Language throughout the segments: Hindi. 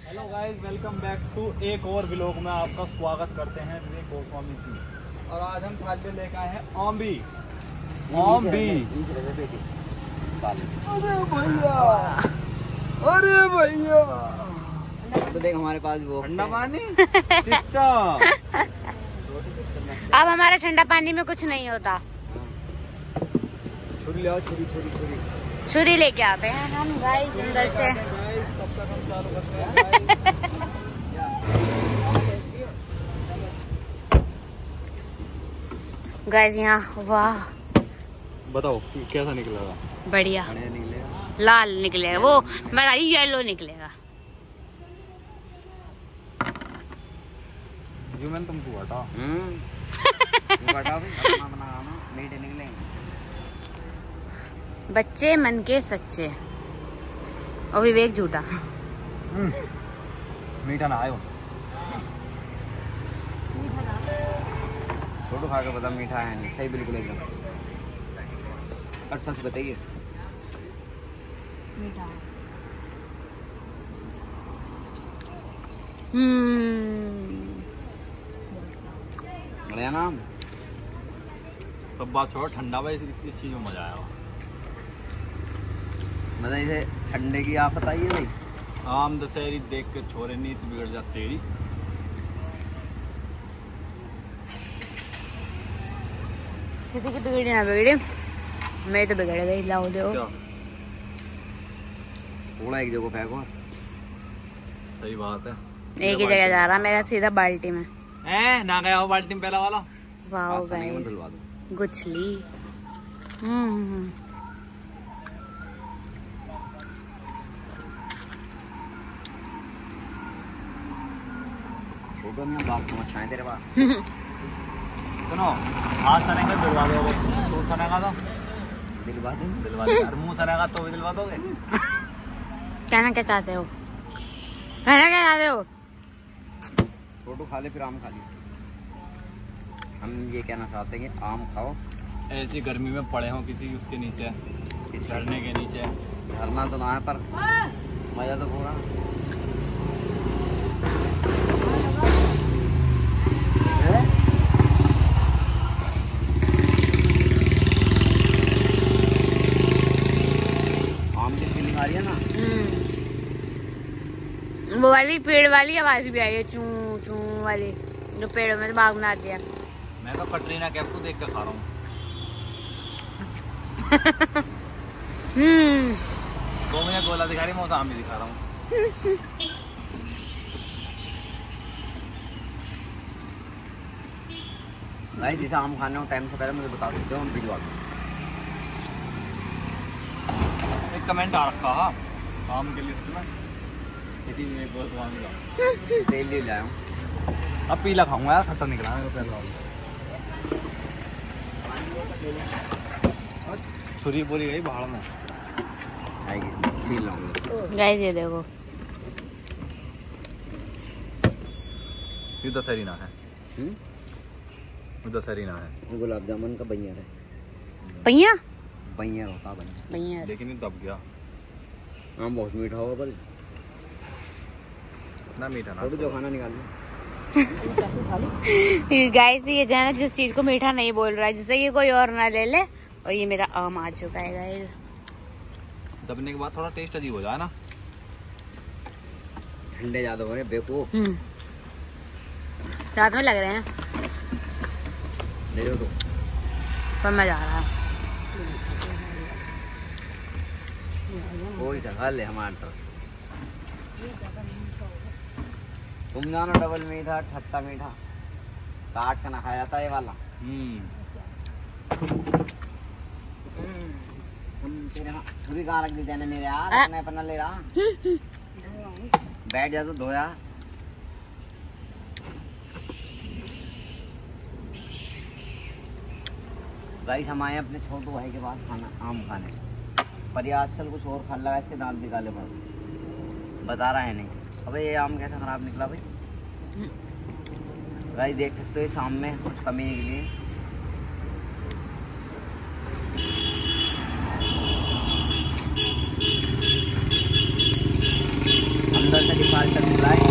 Hello guys, welcome back to एक और व्लॉग में आपका स्वागत करते हैं विवेक गोस्वामी जी। और आज हम थाली लेकर आए हैं आम्बी। अरे भैया तो देख हमारे पास वो ठंडा पानी सिस्टम। अब हमारा ठंडा पानी में कुछ नहीं होता। छुरी ले आओ, छुरी। छुरी लेके आते हैं हम गाइस अंदर से। तब तक हम चालू करते हैं। गाइस यहाँ वाह बताओ कैसा निकलेगा? बढ़िया निकलेगा। लाल निकलेगा, वो मैं येलो निकलेगा। जो मैंने तुमको हटा बता भी अपना बनाना मीठे निकलेंगे। बच्चे मन के सच्चे और विवेक झूठा। मीठा ना आयो। छोटू खा के बता मीठा है नहीं सही बिल्कुल एकदम। और सच बताइए बढ़िया ना। सब बात छोड़ो, ठंडा भाई इस चीज में मजा आया। मतलब इसे ठंडे की आप बताइए भाई। आम दशहरी देख के छोरे नीत बिगड़ जा तेरी। किसी की बिगड़ी ना बिगड़ी, मेरी तो बिगड़ गई। लाओ दो थोड़ा एक जगह फेंको। सही बात है। एक ही जगह जा रहा मेरा सीधा बाल्टी में। ना गया हो बाल्टी में पहला वाला। वाह धुलवा गाइस दो। गुछली। छोटू में बात समझ आए तेरे पास। सुनो, हाथ सनेगा दिलवा दोगे, सूट सनेगा तो दिलवा दे। दिलवा दे। और मुंह सनेगा तो भी दिलवा दोगे। कहना क्या चाहते हो? कहना क्या चाहते हो? छोटू खा ले फिर आम खा ले। हम ये कहना चाहते हैं कि आम खाओ। ऐसी गर्मी में पड़े हो किसी उसके नीचे, इस झरने के नीचे। झरना तो ना है पर मजा तो पूरा। आम की फीलिंग आ रही है ना। वो वाली पेड़ वाली आवाज भी आ रही है, चू चू वाली, जो पेड़ों में से बाग बनाती है। मैं तो कटरीना कैफ को देख कर खा रहा हूँ। वो मुझे गोला दिखा रही, मैं आम भी दिखा रहा हूँ। भाई जैसे आम खाने को टाइम से पहले मुझे बता सकते हो, हम भिजवा दें। एक कमेंट आ रखा है आम के लिए किसी ने गोस्वामी का। तेल ले लाया हूँ। अब पीला खाऊंगा यार, खट्टा निकला है पहला वाला। छुरी बोली गई बाहर में आएगी छील लाऊंगा। गाइस ये देखो, ये दशहरी ना है। दशहरी ना है। गुलाब जामुन का बैयर है। पहिया बैयर होता है भैया। लेकिन ये दब गया। आम बहुत मीठा होगा पर ना मीठा ना। छोटू जो खाना निकाल लो। गाइस ये जाना जिस चीज को मीठा नहीं बोल रहा है, जिससे ये कोई और ना ले ले। और ये मेरा आम आ चुका है गाइस। दबने के बाद थोड़ा टेस्ट अजीब हो जाए ना। ठंडे ज्यादा हो रहे बेवकूफ। रात में लग रहे हैं ले लो तो। पर मजा आ रहा है। कोई सा ले हमारे तरफ। तुम जानो डबल मीठा ठट्टा मीठा काट कर ना खाया जाता है ये वाला। हम तेरे यहाँ छुरी कहाँ रख दी तेने मेरे यार? अपने अपना ले रहा। बैठ जा तो धोया। गाइस हम आए अपने छोटू भाई के पास खाना आम खाने, पर ये आजकल कुछ और खा लगा, इसके दांत निकाले पड़ बता रहा है नहीं। अबे ये आम कैसा खराब निकला भाई? गाइस देख सकते हो इस आम में कुछ कमी निकली है। अंदर से डिफॉल्ट तक निकला है।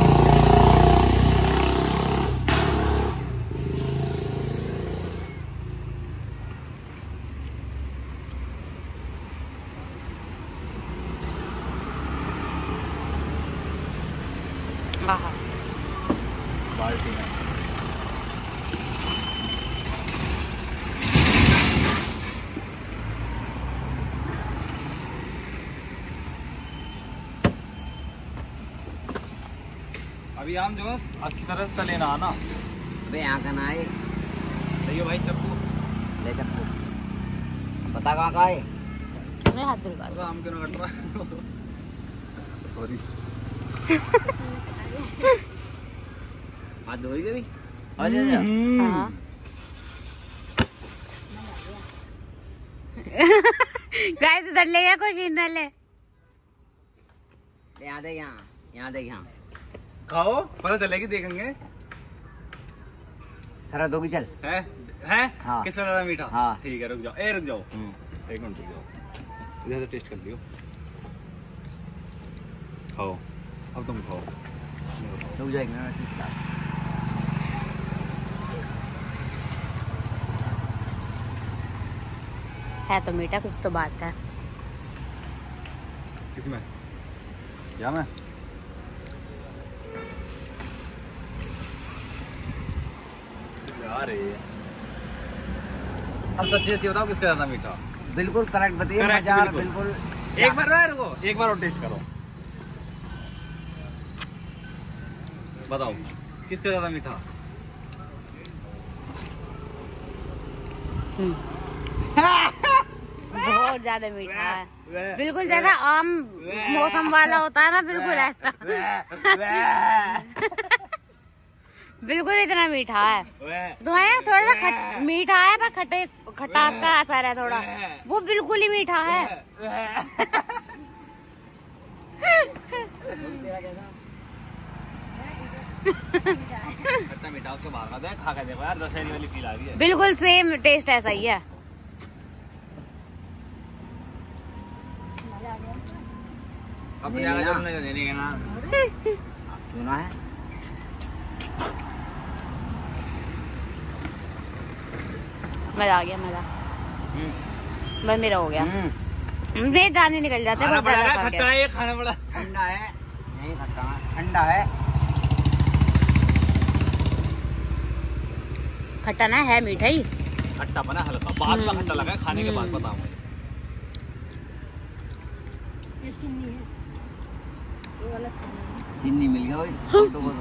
बाल्टी में अभी आम जो अच्छी तरह से तले ना आना। अबे यहाँ का ना है। सही है भाई, चप्पू ले चप्पू। पता कहाँ का है? हाथ धुलवा दो। आम क्यों ना कट रहा? सॉरी। हाथ धोई गई? हाँ। गाइस उधर ले गया कोई छीन ना ले। यहाँ देख, यहाँ देख, यहाँ खाओ, पता चलेगी, देखेंगे। सरा दो की चल है हाँ। किसका ज्यादा मीठा? हाँ। ठीक है, रुक जाओ, रुक जाओ, एक मिनट रुक जाओ, इधर से टेस्ट कर लियो। खाओ, अब तुम खाओ। रुक जाएगा ना। है तो मीठा, कुछ तो बात है। किसमें? क्या में? अरे अब सच्ची सच्ची बताओ, किसका ज्यादा मीठा? बिल्कुल करेक्ट बताइए। Correct, मजार बिल्कुल। बिल्कुल। एक बार रुको, एक बार और टेस्ट करो, बताओ किसका ज्यादा मीठा? बहुत ज्यादा मीठा है, बिल्कुल जैसा आम मौसम वाला होता है ना, बिल्कुल ऐसा। बिल्कुल इतना मीठा है। तो है थोड़ा सा मीठा है, पर खटास का असर है थोड़ा, वो बिल्कुल ही मीठा है। खट्टा मीठा उसके बाहर का दे, खा के देखो यार, दशहरी वाली फील आ रही है। बिल्कुल सेम टेस्ट ऐसा ही है। अब ज्यादा नहीं देने का ना, सुना है। मजा आ गया, मजा बस मेरा हो गया। मेरे जाने निकल जाते हैं बहुत ज्यादा खा के। खट्टा है ये, खाना पड़ा। ठंडा है, नहीं खट्टा है, ठंडा है। खट्टा ना है, मीठा ही। खट्टा बना हल्का, बाद में खट्टा लगा, खाने के बाद बताऊँ। चीनी मिल गया भाई। तो बोलो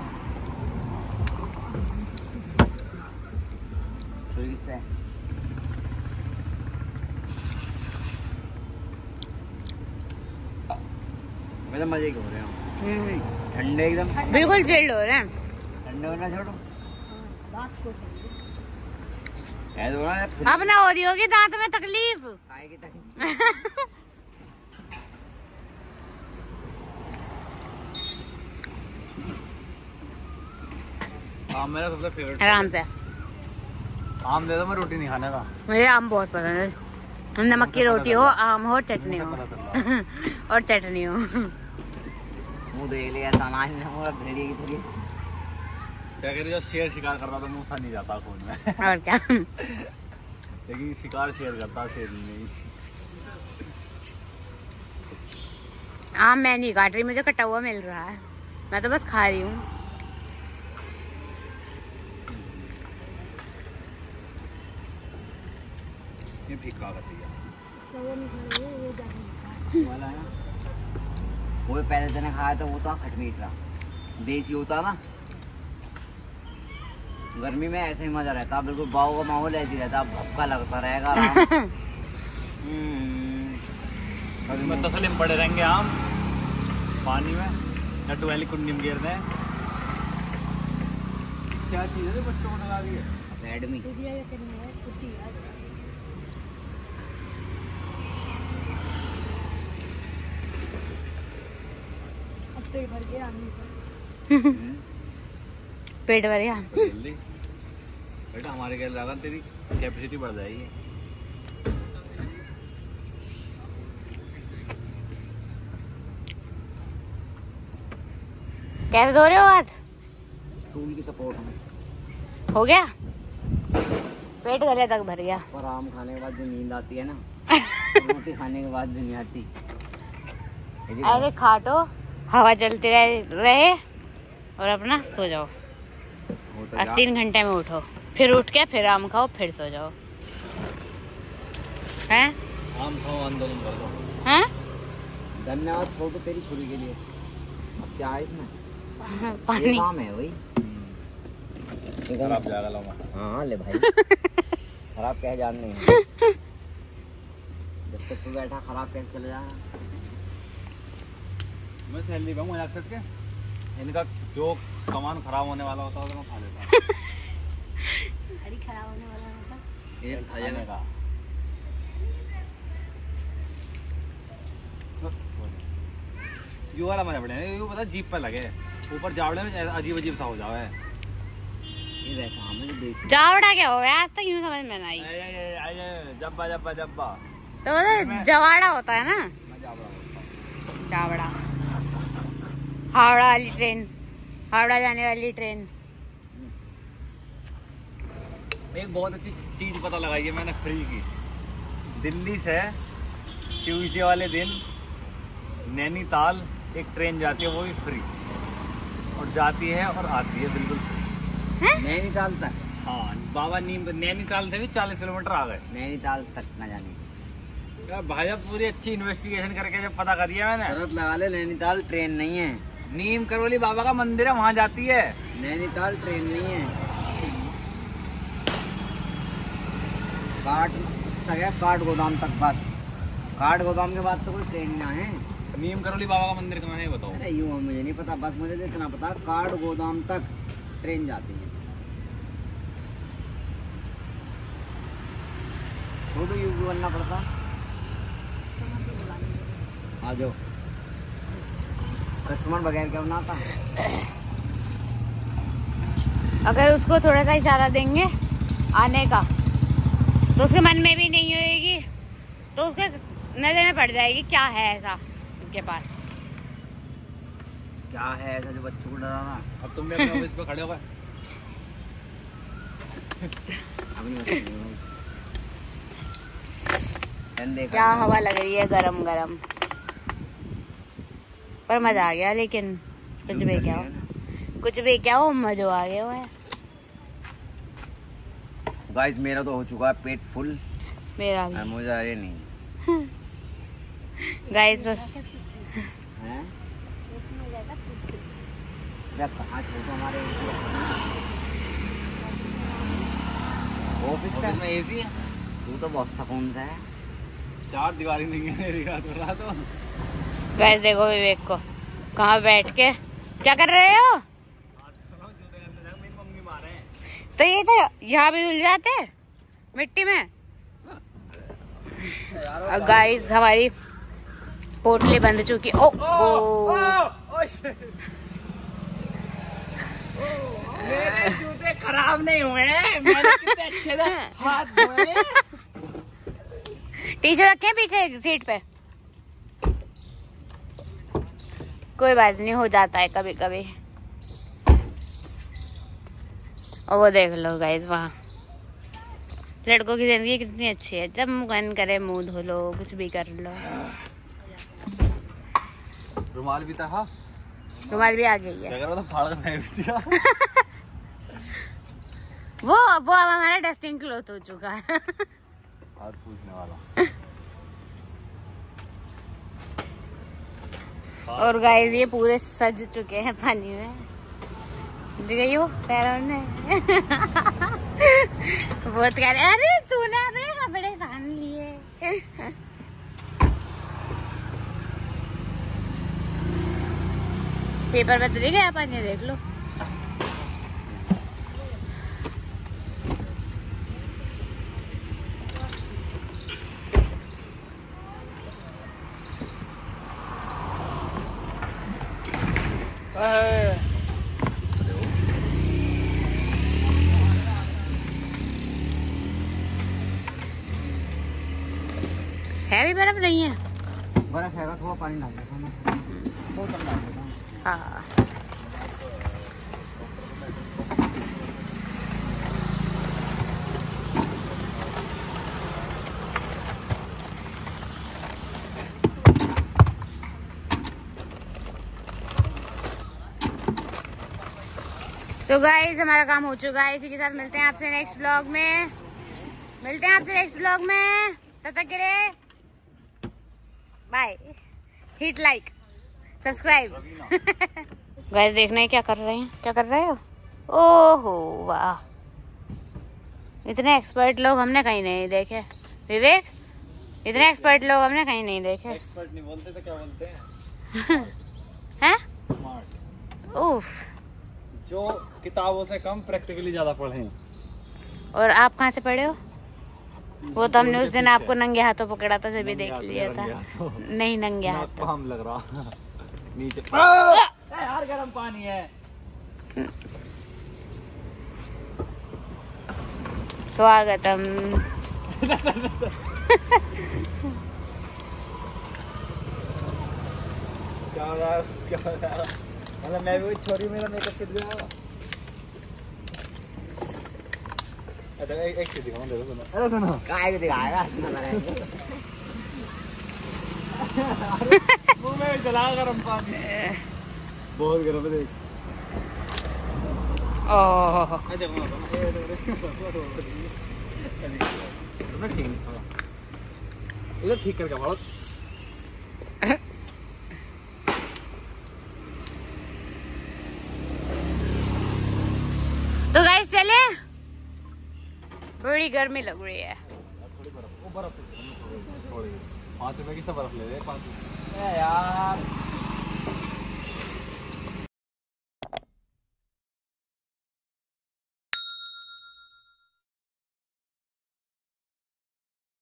किसका है? मतलब मजे के हो रहे हैं, ठंडे एकदम, बिल्कुल चिल्ड हो रहे हैं। ठंडे होना छोड़ो। ऐसे हो रहा है अब ना हो रही होगी दांत में तकलीफ। आएगी तकलीफ। आम मेरा सबसे फेवरेट। आराम से आम दे दो, मैं रोटी नहीं खाने का। मुझे आम बहुत पसंद है। नमक की रोटी हो, आम हो, चटनी हो और चटनी हो। मुँह देख लिया तानाश ने पूरा भेड़िए की तरह। क्या कह रही हो? शेर शिकार कर रहा था, मुँह सा नहीं जाता खून में। और क्या। लेकिन शिकार शेर करता, शेर नहीं। आम मैं नहीं काट रही, मुझे कटा हुआ मिल रहा है, मैं तो बस खा रही हूँ। ये फीका करती है। वाला है ना, वो पहले दिन खाया था, वो तो खट मीठ रहा, देसी होता ना। गर्मी में ऐसे ही मजा रहता, बिल्कुल गाँव का माहौल ऐसे ही रहता, भक्का लगता रहेगा आराम। अभी मैं तसली में पड़े रहेंगे आम पानी में, नटू वाली कुंडी में गिर रहे हैं। क्या चीज़ है जो बच्चों को लगा रही है? एडमी पेट भर गया। जल्दी बेटा, हमारे घर लगा, तेरी कैपेसिटी बढ़ जाएगी। कैसे धो रहे हो हाथ? स्टूल की सपोर्ट में। हो गया? पेट गले तक भर गया। और आम खाने के बाद जो नींद आती है ना, रोटी खाने के बाद भी नहीं आती। अरे खाटो, हवा चलती रहे और अपना सो जाओ। और 3 घंटे में उठो, फिर उठ के फिर आम खाओ, फिर सो जाओ। हैं? आम खाओ, आंदोलन कर दो। हैं? धन्यवाद छोटू तेरी छुरी के लिए। अब क्या है इसमें? पानी। ये काम है वही। खराब जाएगा लाऊंगा। हाँ ले भाई। खराब क्या जान नहीं है। जब तक तू बैठा खराब कैसे चले जाएगा? मैं सैलरी पाऊँ मजाक करके, इनका जो सामान खराब होने वाला होता है तो मैं खा लेता हूँ। खराब होने वाला होता? ये खाने का। यू वाला मजा बढ़िया है, यू पता जीप पे लगे ऊपर जावड़े में अजीब अजीब सा हो जावे। ये वैसा हमें जो देसी जावड़ा क्या हो गया? आज तक यूं समझ में नहीं। जब्बा जब्बा जब्बा तो मतलब जवाड़ा होता है ना? मैं जावड़ा बोलता हूँ। जावड़ा। हावड़ा वाली ट्रेन, हावड़ा जाने वाली ट्रेन। एक बहुत अच्छी चीज पता लगाई है मैंने फ्री की। दिल्ली से ट्यूसडे वाले दिन नैनीताल एक ट्रेन जाती है, वो भी फ्री, और जाती है और आती है बिल्कुल फ्री। नैनीताल तक। हाँ बाबा नीम नैनीताल से भी 40 किलोमीटर आ गए। नैनीताल तक न जाने भाई साहब पूरी अच्छी इन्वेस्टिगेशन करके जब पता करिए मैंने, शरत लगा ले। नैनीताल ट्रेन नहीं है। नीम करवली बाबा का मंदिर है, वहाँ जाती है। नैनीताल ट्रेन नहीं है। काठ तक है, काठ गोदाम तक बस। काठ गोदाम के बाद तो कोई ट्रेन ना है। नीम करवली बाबा का मंदिर कहाँ है बताओ? अरे यूँ मुझे नहीं पता, बस मुझे तो इतना पता काठ गोदाम तक ट्रेन जाती है। वो तो यूपी बनना पड़ता। आ जाओ, कस्टमर बगैर क्या बनाता। अगर उसको थोड़ा सा इशारा देंगे आने का तो उसके मन में भी नहीं होएगी, तो उसके नजर में पड़ जाएगी क्या है ऐसा उसके पास। क्या है ऐसा जो बच्चों को डराना। अब तुम भी अपने ऑफिस पे खड़े हो गए। अपनी मस्ती में भाई। क्या हवा लग रही है गरम गरम, पर मजा आ गया। लेकिन कुछ भी क्या हो, कुछ भी क्या हो, मजा आ गया है। गाइस मेरा तो हो चुका है पेट फुल। मेरा भी। मुझे आ रही नहीं गाइस हैं। कहाँ छोटा हमारे ऑफिस में एसी है। तू तो बहुत सुकून सा है। 4 दीवारी नहीं है मेरी रात हो रहा तो। गाइस देखो विवेक को कहाँ बैठ के क्या कर रहे हो? तो ये तो यहाँ भी धुल जाते मिट्टी में। गाइस हमारी पोटली बंद चुकी। ओ मेरे जूते खराब नहीं हुए, मैंने कितने अच्छे से हाथ धोए। टी-शर्ट रखे पीछे सीट पे। कोई बात नहीं, हो जाता है कभी कभी। और वो देख लो गाइस, वहाँ लड़कों की जिंदगी कितनी अच्छी है। जब मन करे मुंह धो लो, कुछ भी कर लो। रुमाल भी था। रुमाल भी आ गई है। क्या कर रहा था? फाड़ के फेंक दिया। वो अब हमारा डस्टिंग क्लॉथ हो चुका है। हाथ पूछने वाला। और गाइस ये पूरे सज चुके हैं पानी में। दिख गई हो पैरों ने। बहुत कह रहे अरे तूने अपने कपड़े सान लिए। पेपर में तो दिख गया पानी, देख लो। है भी बर्फ नहीं है। बर्फ है, थोड़ा पानी डाल देता हूं। हाँ तो गाइस हमारा काम हो चुका है। इसी के साथ मिलते हैं आपसे नेक्स्ट ब्लॉग में। तब तक के लिए bye. Hit like subscribe. Guys देखना है क्या कर रहे हो। ओहो वाह, इतने एक्सपर्ट लोग हमने कहीं नहीं देखे। विवेक, इतने एक्सपर्ट लोग हमने कहीं नहीं देखे। एक्सपर्ट नहीं बोलते तो क्या बोलते हैं? हैं? स्मार्ट। उफ। जो किताबों से कम प्रैक्टिकली ज्यादा पढ़े हैं। और आप कहाँ से पढ़े हो? वो तो हमने उस दिन आपको नंगे हाथों पकड़ा था, जब भी देख लिया था। नहीं नंगे हाथों। हम लग रहा नीचे यार गर्म पानी है। स्वागतम। क्या हो रहा है? मतलब मैं भी वही छोरी, मेरा मेकअप किट गया। अच्छा एक चीज दिखाऊं, देखो सुनो। अरे सुनो, काय दिखाएगा? मुंह में जला गरम पानी, बहुत गरम है। देख ओह इधर ठीक करके पड़ो। तो गाइस चले, बड़ी गर्मी लग रही है। थोड़ी बर्फ, वो बर्फ थोड़ी 5 रुपए की सब बर्फ ले ले। 5 रुपए यार।